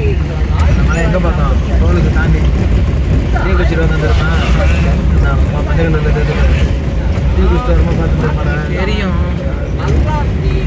நம்மளாம் எங்கே பார்த்தோம் கோவிலுக்கு தாண்டி டீ குச்சிட்டு வந்துருமா மதுரை டீ குச்சிட்டு வருமா பார்த்துட்டு தெரியும்.